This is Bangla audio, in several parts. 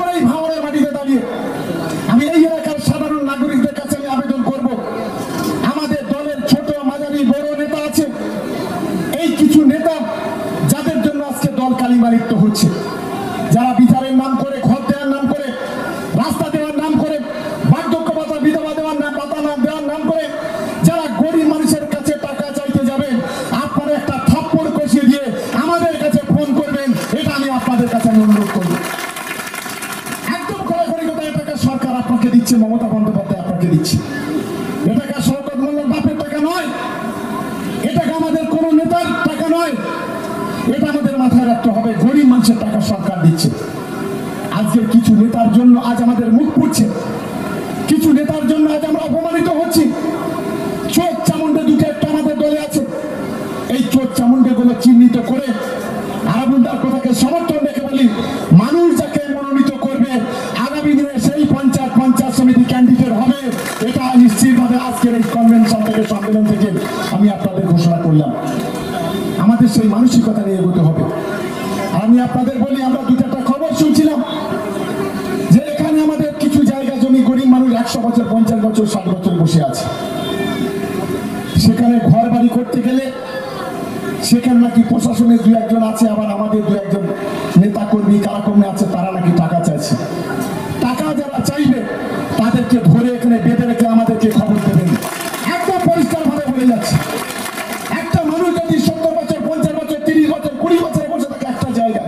করে এই ভাঙড়ের মাটিতে দাঁড়িয়ে আমি এই এলাকার সাধারণ নাগরিকদের কাছে আমি আবেদন করব, আমাদের দলের ছোট মাঝারি বড় নেতা আছে, এই কিছু নেতা যাদের জন্য আজকে দল কালিমালিপ্ত হচ্ছে, যারা বিচারের নাম করে, ঘর দেওয়ার নাম করে, রাস্তা দেওয়ার নাম করে, বার্ধক্য ভাতা বিধবা দেওয়ার নাম, ভাতা দেওয়ার নাম করে যারা গরিব মানুষের কাছে টাকা চাইতে যাবেন, আপনারা একটা থাপ্পড় কষিয়ে দিয়ে আমাদের কাছে ফোন করবেন, এটা আমি আপনাদের কাছে অনুরোধ করব। একদম কড়াকড়ি কথা, এ টাকা সরকার আপনাকে দিচ্ছে, মমতা বন্দ্যোপাধ্যায় আপনাকে দিচ্ছে, এ টাকা শওকত মোল্লার বাপের টাকা নয়, এ টাকা আমাদের কোন নেতার টাকা নয়, এটা আমাদের মাথায় রাখতে হবে। গরিব মানুষের টাকা সরকার দিচ্ছে। আজকের কিছু নেতার জন্য আজ আমাদের মুখ পুড়ছে, কিছু নেতার জন্য আজ আমরা অপমানিত হচ্ছি। চোখ চামুন্ডে দুটো একটা আমাদের দলে আছে, এই চোখ চামুন্ডে গুলো চিহ্নিত করে আরাবুলদার কথাকে সমর্থন রেখে বলি, মানুষ যাকে মনোনীত করবে আগামী দিনে সেই পঞ্চায়েত সমিতি ক্যান্ডিডেট হবে, এটা নিশ্চিতভাবে আজকের এই কনভেনশন থেকে, সম্মেলন থেকে আমি আপনাদের ঘোষণা করলাম। আমাদের সেই মানসিকতা নিয়ে এগোতে হবে। আমি আপনাদের বলি, আমরা দু চারটা খবর শুনছিলাম যে এখানে আমাদের কিছু জায়গা জমি গরিব মানুষ 100 বছর 50 বছর 60 বছর বসে আছে, সেখানে ঘর বাড়ি করতে গেলে সেখানে নাকি প্রশাসনের দু একজন আছে, আবার আমাদের দু একজন নেতা কর্মী কারাকর্মী আছে, তারা নাকি টাকা চাইছে। টাকা যারা চাইবে তাদেরকে ধরে এখানে বেঁধে রেখে আমাদেরকে খবর দেবেন, একদম পরিষ্কার ভাবে বলে যাচ্ছে। একটা মানুষ যদি 70 বছর 50 বছর 30 বছর 20 বছর বসে থাকে একটা জায়গায়,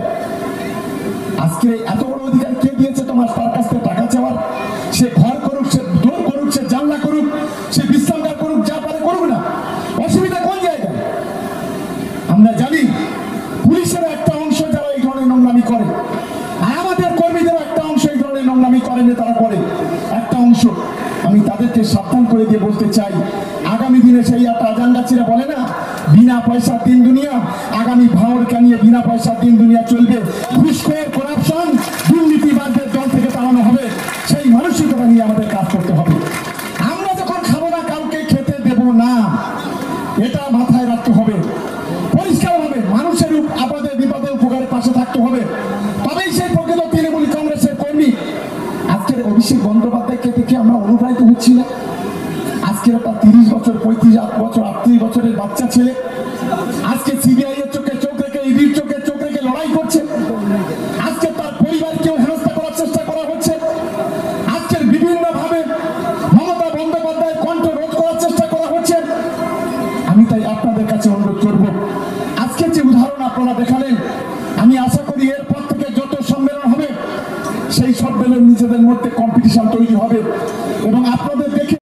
আজকে এত বড় অধিকার কে দিয়েছে তোমার তার কাছ থেকে টাকা চাওয়ার? সে ঘর করুক, সে দোর করুক, সে জানলা করুক, সে বিশ্রামগার করুক, যা পারে করুক না, অসুবিধা কোন জায়গায়? আমরা জানি পুলিশের একটা অংশ যারা এই ধরনের নোংরামি করে, আর আমাদের কর্মীদের একটা অংশ এই ধরনের নোংরামি করে, তারা করে একটা অংশ। আমি তাদেরকে সাবধান করে দিয়ে বলতে চাই, আগামী দিনে সেই একটা আজানগাছিরা বলে না, বিনা পয়সার দিন দুনিয়া, আগামী ভাঙড়কে নিয়ে বিনা পয়সার দিন দুনিয়া চলবে। ঘুষখোর, করাপশন, দুর্নীতিবাদদের দল থেকে তাড়ানো হবে, সেই মানসিকতা নিয়ে আমাদের কাজ করতে হবে। আমরা যখন খাবো না, কাউকে খেতে দেব না, এটা মাথায় রাখতে হবে। পরিষ্কার হবে, মানুষের আপদে বিপদে উপকারের পাশে থাকতে হবে, তবেই সেই প্রকৃত তৃণমূল কংগ্রেসের কর্মী। আজকের অভিষেক বন্দ্যোপাধ্যায়কে দেখে আমরা অনুপ্রাণিত হচ্ছি না? আজকের একটা 30 বছর 35 বছর 38 বছরের বাচ্চা ছেলে আজকে সিবিআই এর চোখে চোখ রেখে, ইডির চোখে চোখ রেখে লড়াই করছে। আজকে তার পরিবারকেও হেনস্থা করার চেষ্টা করা হচ্ছে। আজকের বিভিন্ন ভাবে মমতা বন্দ্যোপাধ্যায়ের কণ্ঠ রোধ করার চেষ্টা করা হচ্ছে। আমি তাই আপনাদের কাছে অনুরোধ করব, আজকের যে উদাহরণ আপনারা দেখালেন, আমি আশা করি এরপর থেকে যত সম্মেলন হবে সেই সম্মেলন নিজেদের মধ্যে কম্পিটিশন তৈরি হবে এবং আপনাদের দেখে